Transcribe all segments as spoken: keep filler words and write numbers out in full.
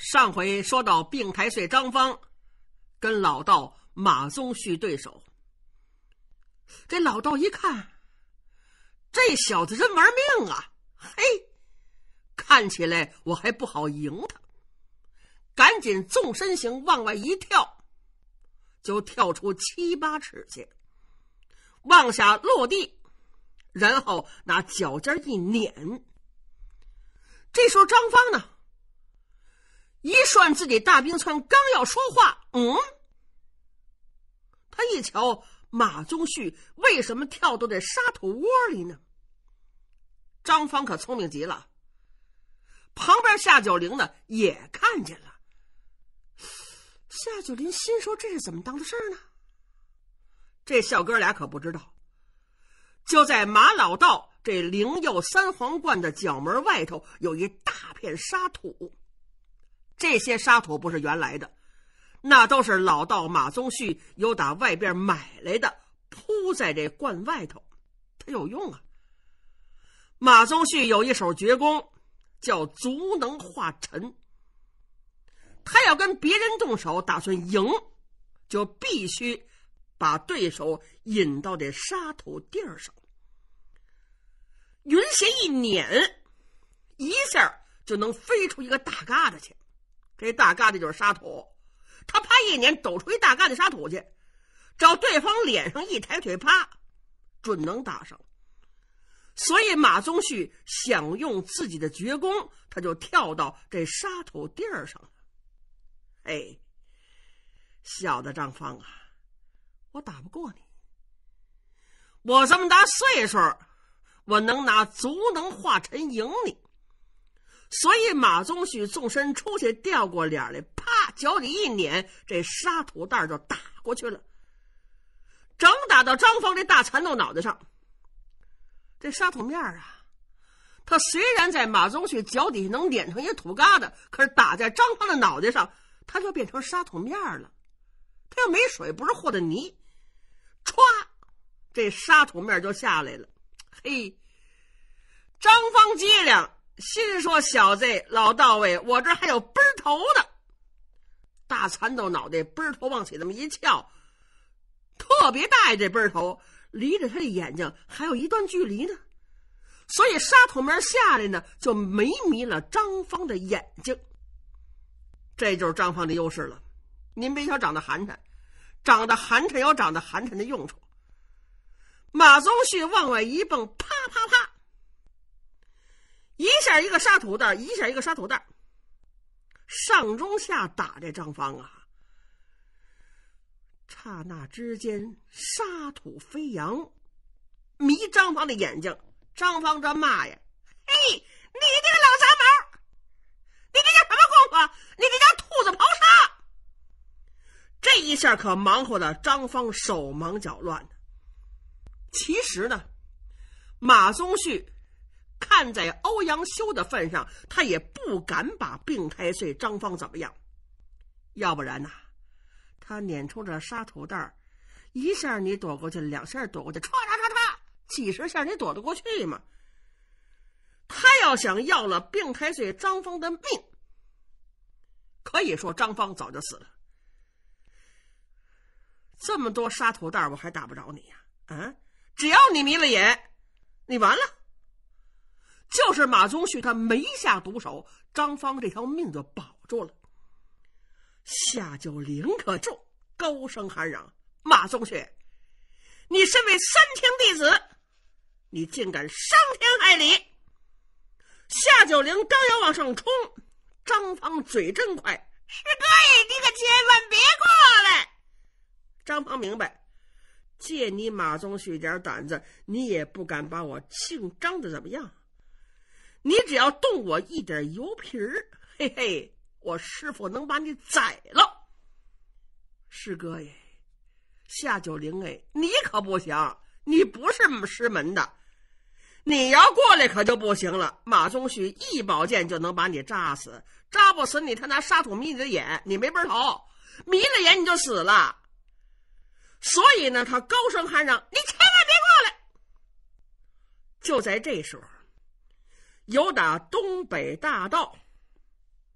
上回说到病太岁张方跟老道马宗旭对手，这老道一看，这小子真玩命啊，嘿，看起来我还不好赢他，赶紧纵身形往外一跳，就跳出七八尺去，往下落地，然后拿脚尖一碾。这时候张方呢，一涮自己大冰川，刚要说话，嗯，他一瞧马宗旭为什么跳到这沙土窝里呢？张方可聪明极了，旁边夏九龄呢也看见了。夏九龄心说这是怎么当的事呢？这小哥俩可不知道，就在马老道这灵佑三皇观的角门外头有一大片沙土，这些沙土不是原来的，那都是老道马宗旭由打外边买来的，铺在这观外头，它有用啊。马宗旭有一手绝功叫足能化尘，他要跟别人动手打算赢，就必须把对手引到这沙土地儿上，云鞋一碾，一下就能飞出一个大疙瘩去，这大疙瘩就是沙土，他啪一碾抖出一大疙瘩沙土去，找对方脸上一抬腿，啪准能打上。所以马宗旭想用自己的绝功，他就跳到这沙土地儿上了。哎，小的张方啊，我打不过你，我这么大岁数，我能拿足能化尘赢你。所以马宗旭纵身出去，掉过脸来，啪，脚里一碾，这沙土袋就打过去了，整打到张方这大蚕豆脑袋上。这沙土面啊，他虽然在马宗旭脚底下能碾成一个土疙瘩，可是打在张方的脑袋上，他就变成沙土面了。他要没水，不是和的泥，歘，这沙土面就下来了。嘿，张方机灵，心说小子老道位，我这还有奔头的。大蚕豆脑袋奔头往起这么一翘，特别大这奔头，离着他的眼睛还有一段距离呢，所以沙土面下来呢，就没迷了张方的眼睛。这就是张方的优势了。您别瞧长得寒碜，长得寒碜有长得寒碜的用处。马宗旭往外一蹦，啪啪啪，一下一个沙土袋，一下一个沙土袋，上中下打这张方啊。刹那之间，沙土飞扬，迷张方的眼睛。张方这骂呀：“嘿，你这个老杂毛，你这叫什么功夫？你这叫兔子刨沙！”这一下可忙活的张方手忙脚乱的。其实呢，马宗旭看在欧阳修的份上，他也不敢把病太岁张方怎么样，要不然呐、啊，他撵出这沙土袋，一下你躲过去，两下躲过去，唰唰唰唰，几十下你躲得过去吗？他要想要了病太岁张方的命，可以说张方早就死了。这么多沙土袋我还打不着你呀、啊？啊，只要你迷了眼，你完了。就是马宗旭他没下毒手，张方这条命就保住了。夏九龄可就高声喊嚷：“马宗旭，你身为三清弟子，你竟敢伤天害理！”夏九龄刚要往上冲，张方嘴真快：“师哥爷，你可千万别过来！”张方明白，借你马宗旭点胆子，你也不敢把我姓张的怎么样。你只要动我一点油皮儿，嘿嘿，我师父能把你宰了。师哥耶，夏九龄哎，你可不行，你不是师门的，你要过来可就不行了。马宗旭一宝剑就能把你扎死，扎不死你，他拿沙土迷你的眼，你没奔头，迷了眼你就死了。所以呢，他高声喊嚷：“你千万别过来！”就在这时候，有打东北大道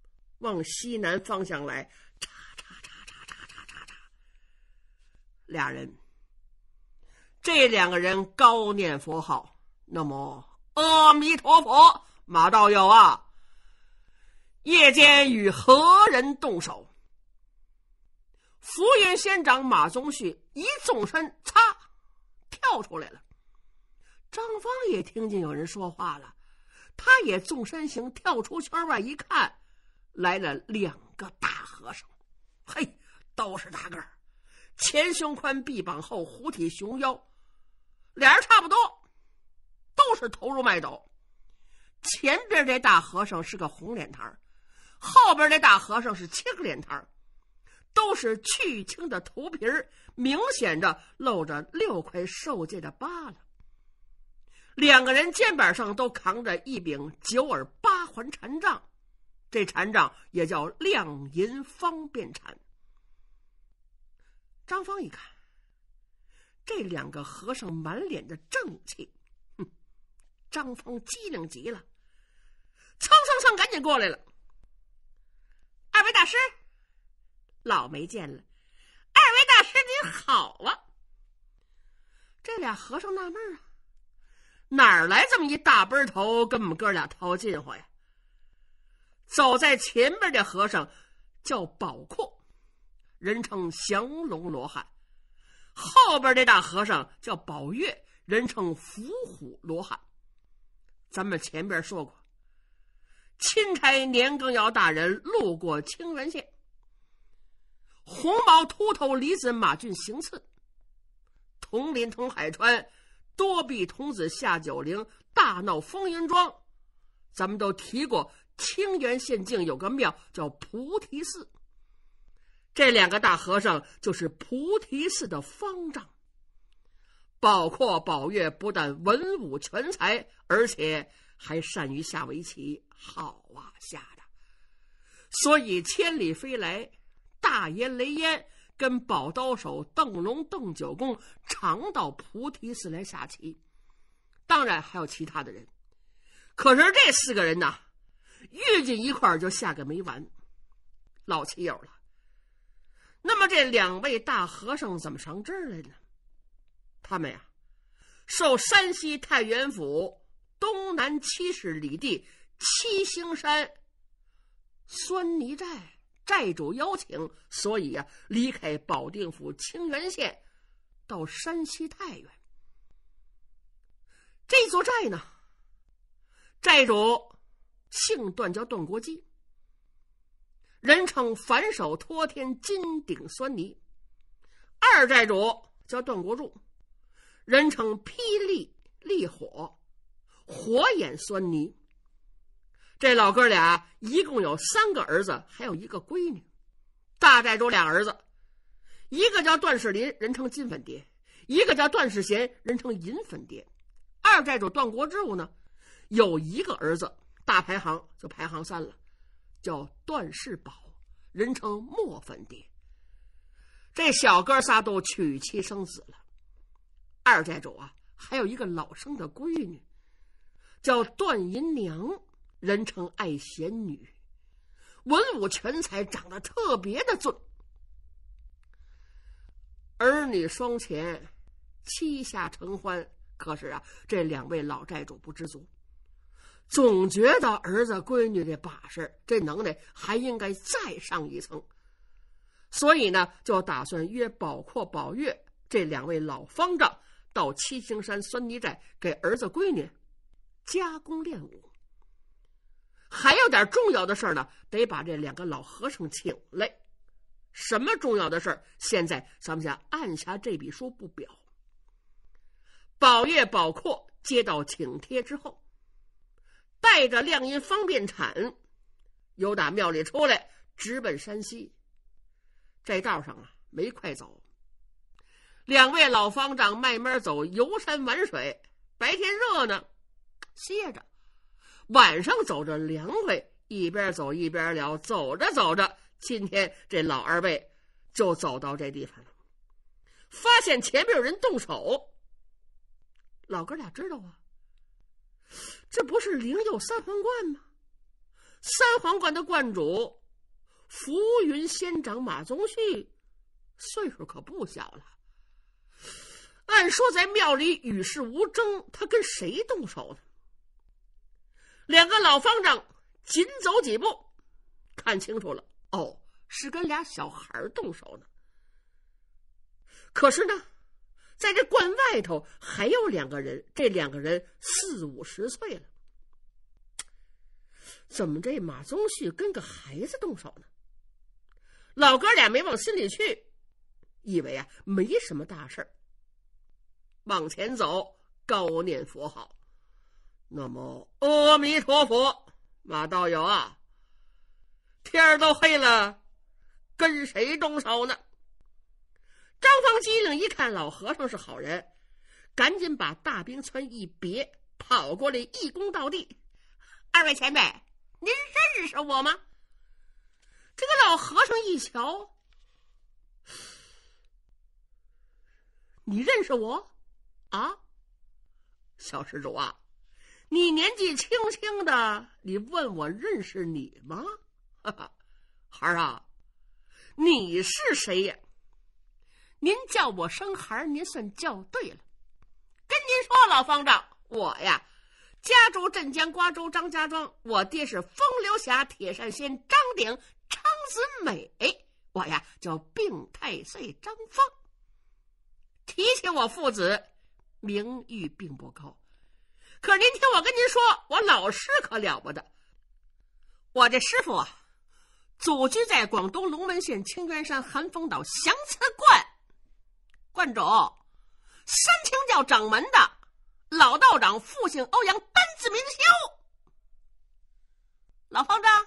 往西南方向来，嚓嚓嚓嚓嚓嚓嚓嚓。俩人，这两个人高念佛号，那么阿弥陀佛，马道友啊，夜间与何人动手？浮云仙长马宗旭一纵身，擦，跳出来了。张芳也听见有人说话了，他也纵身行，跳出圈外一看，来了两个大和尚。嘿，都是大个儿，前胸宽，臂膀厚，虎体熊腰，俩人差不多，都是头如麦斗。前边这大和尚是个红脸膛，后边这大和尚是青脸膛，都是去青的头皮儿，明显着露着六块受戒的疤了。两个人肩膀上都扛着一柄九耳八环禅杖，这禅杖也叫亮银方便禅。张芳一看，这两个和尚满脸的正气，哼，张芳机灵极了，蹭蹭蹭赶紧过来了。二位大师，老没见了。二位大师您好啊。这俩和尚纳闷啊，哪儿来这么一大背头跟我们哥俩套近乎呀？走在前边的和尚叫宝阔，人称降龙罗汉；后边这大和尚叫宝月，人称伏虎罗汉。咱们前边说过，钦差年羹尧大人路过清源县，红毛秃头李子马俊行刺，统领统海川多臂童子下九陵，大闹风云庄。咱们都提过清源县境有个庙叫菩提寺，这两个大和尚就是菩提寺的方丈。宝阔宝月不但文武全才，而且还善于下围棋，好啊下的。所以千里飞来，大爷雷烟跟宝刀手邓龙邓九公常到菩提寺来下棋，当然还有其他的人。可是这四个人呐，遇见一块儿就下个没完，老棋友了。那么这两位大和尚怎么上这儿来呢？他们呀，受山西太原府东南七十里地七星山酸泥寨寨主邀请，所以啊，离开保定府清源县，到山西太原。这座寨呢，寨主姓段，叫段国基，人称反手托天金顶酸泥；二寨主叫段国柱，人称霹雳烈火火眼酸泥。这老哥俩一共有三个儿子，还有一个闺女。大寨主俩儿子，一个叫段世林，人称金粉蝶；一个叫段世贤，人称银粉蝶。二寨主段国柱呢，有一个儿子，大排行就排行三了，叫段世宝，人称墨粉蝶。这小哥仨都娶妻生子了。二寨主啊，还有一个老生的闺女，叫段银娘，人称爱贤女，文武全才，长得特别的俊。儿女双全，妻下承欢。可是啊，这两位老寨主不知足，总觉得儿子闺女这把式，这能耐还应该再上一层，所以呢，就打算约宝阔宝月这两位老方丈到七星山酸泥寨给儿子闺女加工练武。还有点重要的事呢，得把这两个老和尚请来。什么重要的事，现在咱们先按下这笔书不表。宝月宝阔接到请帖之后，带着亮银方便铲，由打庙里出来，直奔山西。这道上啊，没快走。两位老方丈慢慢走，游山玩水。白天热呢，歇着；晚上走着凉快，一边走一边聊。走着走着，今天这老二位就走到这地方了，发现前面有人动手。老哥俩知道啊，这不是灵佑三皇观吗？三皇观的观主浮云仙长马宗旭岁数可不小了，按说在庙里与世无争，他跟谁动手呢？两个老方丈紧走几步，看清楚了，哦，是跟俩小孩动手呢。可是呢，在这观外头还有两个人，这两个人四五十岁了，怎么这马宗旭跟个孩子动手呢？老哥俩没往心里去，以为啊没什么大事儿，往前走，高念佛号。那么阿弥陀佛，马道友啊，天儿都黑了，跟谁动手呢？张方机灵一看老和尚是好人，赶紧把大冰川一别，跑过来一躬到地：二位前辈，您认识我吗？这个老和尚一瞧，你认识我啊？小施主啊，你年纪轻轻的，你问我认识你吗？哈哈，孩儿啊，你是谁呀？您叫我生孩儿，您算叫对了。跟您说，老方丈，我呀家住镇江瓜州张家庄，我爹是风流侠铁扇仙张鼎长子美，我呀叫病太岁张方。提起我父子，名誉并不高，可是您听我跟您说，我老师可了不得。我这师傅啊，祖居在广东龙门县清源山寒风岛降慈观，观主三清教掌门的老道长，复姓欧阳，单字明修。老方丈，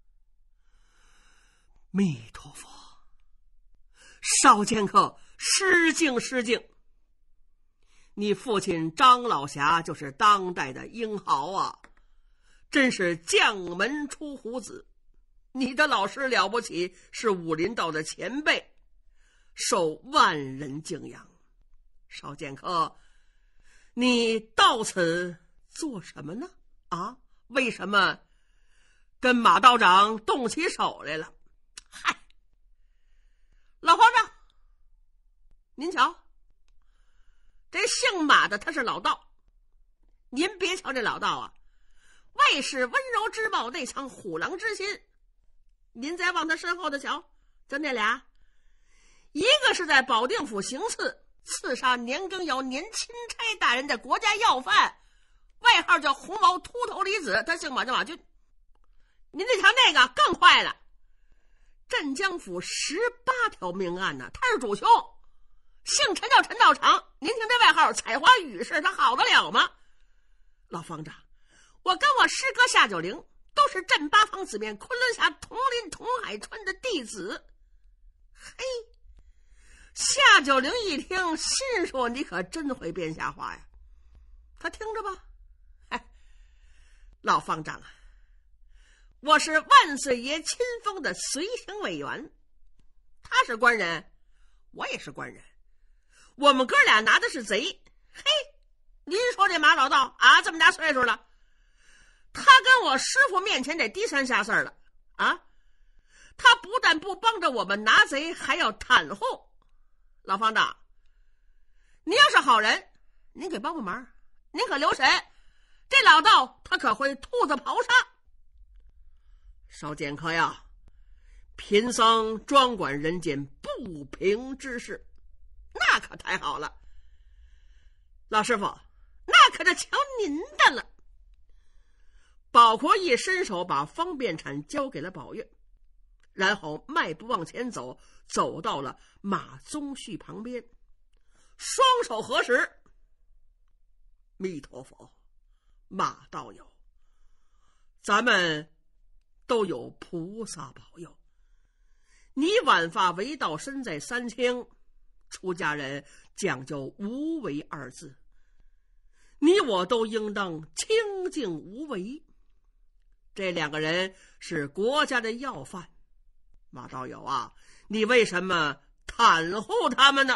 弥陀佛，少剑客失敬失敬。你父亲张老侠就是当代的英豪啊，真是将门出虎子。你的老师了不起，是武林道的前辈，受万人敬仰。少剑客，你到此做什么呢？啊，为什么跟马道长动起手来了？嗨，老方丈，您瞧，这姓马的他是老道，您别瞧这老道啊，外是温柔之貌，内藏虎狼之心。您再往他身后的瞧，就那俩，一个是在保定府行刺，刺杀年羹尧年钦差大人的国家要犯，外号叫红毛秃头李子，他姓马叫马军。您再瞧那个更坏了，镇江府十八条命案呢，他是主凶，姓陈叫陈道长。您听这外号采花雨士，他好得了吗？老方丈，我跟我师哥夏九龄都是镇八方子面昆仑峡统领统海川的弟子。嘿，夏九龄一听，心说你可真会编瞎话呀。他听着吧，哎，老方丈啊，我是万岁爷亲封的随行委员，他是官人，我也是官人，我们哥俩拿的是贼。嘿，您说这马老道啊，这么大岁数了，他跟我师傅面前得低三下四了啊！他不但不帮着我们拿贼，还要袒护。老方丈，您要是好人，您给帮帮忙，您可留神，这老道他可会兔子刨沙。少剑客呀，贫僧专管人间不平之事，那可太好了。老师傅，那可就瞧您的了。宝国一伸手把方便铲交给了宝月，然后迈步往前走，走到了马宗旭旁边，双手合十：弥陀佛，马道友，咱们都有菩萨保佑。你晚发为道，身在三清，出家人讲究无为二字，你我都应当清净无为。这两个人是国家的要犯，马道友啊，你为什么袒护他们呢？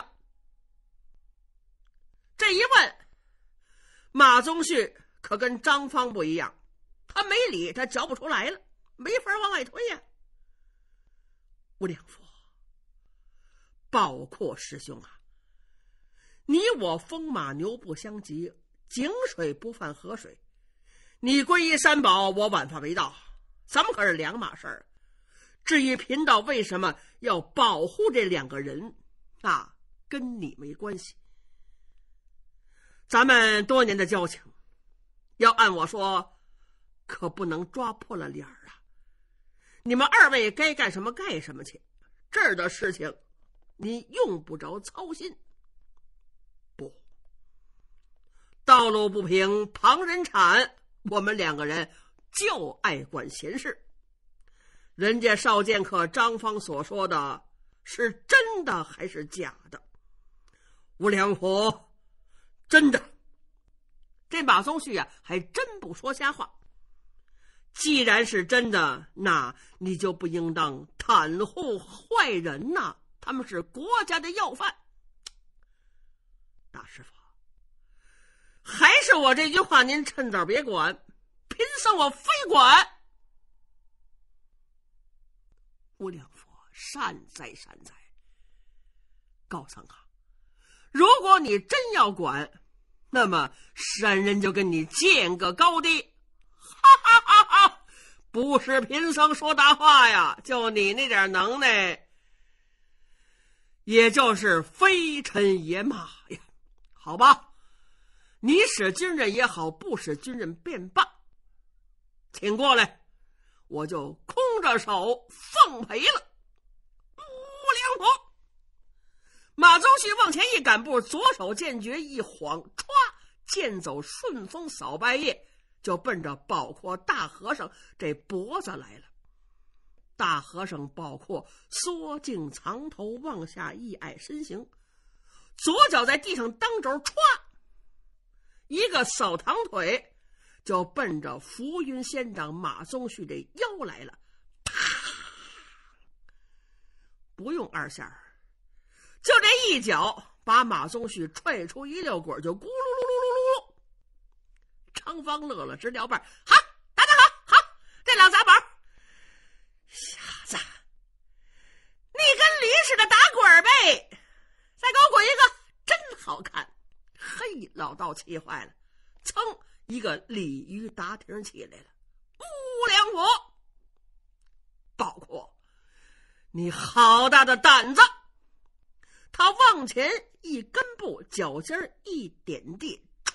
这一问，马宗旭可跟张方不一样，他没理，他嚼不出来了，没法往外推呀。 无量佛，宝阔师兄啊，你我风马牛不相及，井水不犯河水。你皈依三宝，我晚法为道，咱们可是两码事儿。至于贫道为什么要保护这两个人，那跟你没关系。咱们多年的交情，要按我说，可不能抓破了脸儿啊！你们二位该干什么干什么去，这儿的事情你用不着操心。不，道路不平，旁人铲，我们两个人就爱管闲事。人家少剑客张方所说的是真的还是假的？无量佛，真的。这马宗旭啊，还真不说瞎话。既然是真的，那你就不应当袒护坏人呐、啊，他们是国家的要犯。大师傅，还是我这句话，您趁早别管，贫僧我非管。无量佛，善哉善哉。高僧啊，如果你真要管，那么山人就跟你见个高低。哈哈哈哈！不是贫僧说大话呀，就你那点能耐，也就是飞尘野马呀。好吧，你使军人也好，不使军人便罢，请过来，我就空着手奉陪了。无量佛，马宗旭往前一赶步，左手剑诀一晃，歘，剑走顺风扫白叶，就奔着宝阔大和尚这脖子来了。大和尚宝阔缩颈藏头，往下一矮身形，左脚在地上当轴，歘，一个扫堂腿，就奔着浮云仙长马宗旭这腰来了。啪！不用二下，就这一脚把马宗旭踹出一溜滚，就咕噜噜噜噜噜。张方乐了直撩瓣，好，打得好，好，这老杂宝，小子，你跟驴似的打滚呗，再给我滚一个，真好看。嘿，老道气坏了，噌，一个鲤鱼打挺起来了。无量佛，包括你好大的胆子！他往前一跟步，脚尖一点地，歘，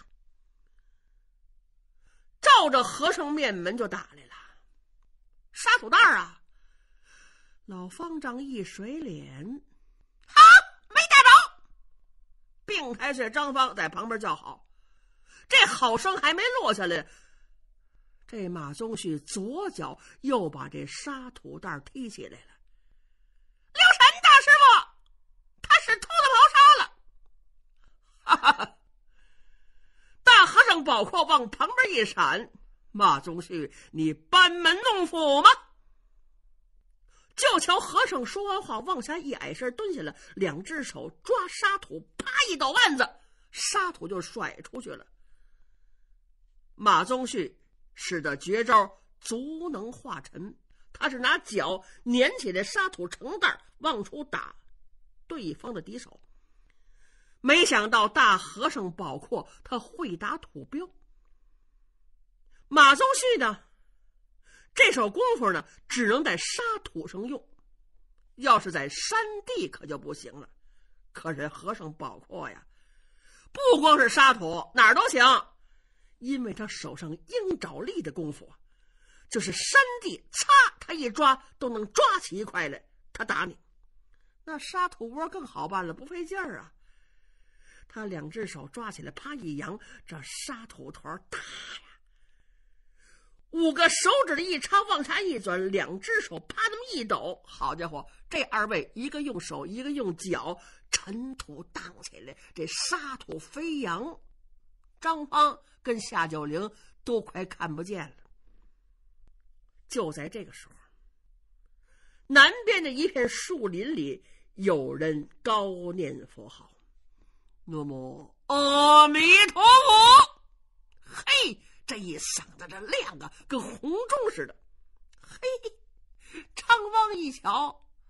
照着和尚面门就打来了。沙土袋啊！老方丈一水脸，好，没带着。并排是张方在旁边叫好，这好声还没落下来，这马宗旭左脚又把这沙土袋踢起来了。六神大师傅，他是秃子刨沙了！哈哈哈！大和尚宝阔往旁边一闪，马宗旭，你班门弄斧吗？就瞧和尚说完话，往下一矮身蹲下了，两只手抓沙土，啪一抖腕子，沙土就甩出去了。马宗旭使的绝招足能化尘，他是拿脚粘起来沙土成袋往出打对方的敌手。没想到大和尚宝阔他会打土镖，马宗旭呢这手功夫呢只能在沙土上用，要是在山地可就不行了。可是和尚宝阔呀，不光是沙土哪儿都行，因为他手上鹰爪力的功夫，就是山地擦他一抓都能抓起一块来，他打你。那沙土窝更好办了，不费劲儿啊。他两只手抓起来，啪一扬，这沙土团大呀，五个手指的一插，往下一转，两只手啪那么一抖，好家伙，这二位一个用手一个用脚，尘土荡起来，这沙土飞扬，张方跟夏九龄都快看不见了。就在这个时候，南边的一片树林里有人高念佛号，南无阿弥陀佛。嘿，这一嗓子这亮啊，跟红钟似的。嘿，张方一瞧，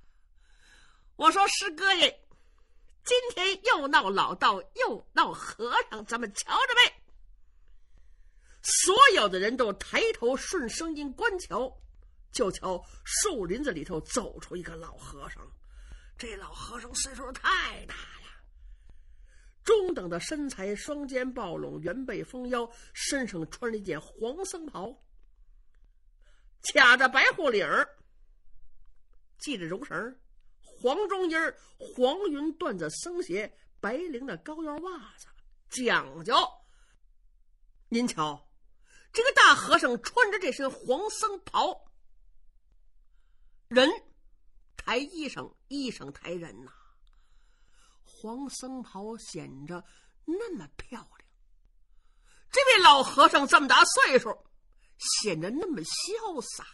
我说师哥爷，今天又闹老道又闹和尚，咱们瞧着呗。所有的人都抬头顺声音观瞧，就瞧树林子里头走出一个老和尚。这老和尚岁数太大了，中等的身材，双肩抱拢，圆背丰腰，身上穿了一件黄僧袍，卡着白护领儿，系着绒绳，黄中衣儿，黄云缎子僧鞋，白绫的高腰袜子，讲究。您瞧，这个大和尚穿着这身黄僧袍，人抬衣裳，衣裳抬人呐、啊。黄僧袍显着那么漂亮，这位老和尚这么大岁数，显得那么潇洒。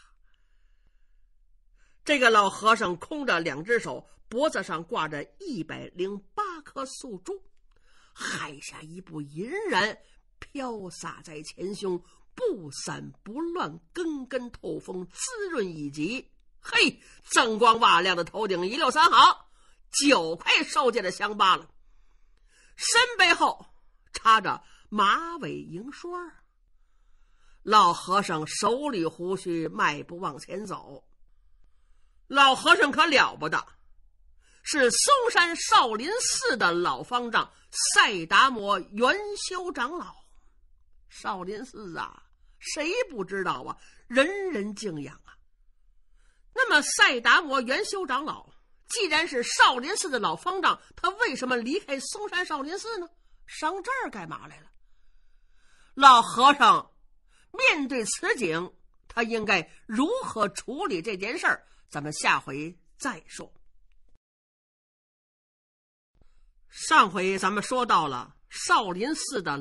这个老和尚空着两只手，脖子上挂着一百零八颗素珠，海下一步银髯飘洒在前胸，不散不乱，根根透风，滋润以极。嘿，锃光瓦亮的头顶一溜三行，九块收件的香疤了，身背后插着马尾银栓。老和尚手里胡须，迈步往前走。老和尚可了不得，是嵩山少林寺的老方丈赛达摩元修长老。少林寺啊，谁不知道啊，人人敬仰啊。那么赛达摩元修长老既然是少林寺的老方丈，他为什么离开嵩山少林寺呢？上这儿干嘛来了？老和尚面对此景，他应该如何处理这件事儿？咱们下回再说。上回咱们说到了少林寺的